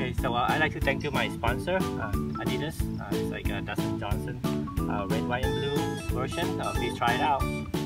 Okay, so I'd like to thank you my sponsor, Adidas. It's like a Dustin Johnson red, white, and blue version. Please try it out.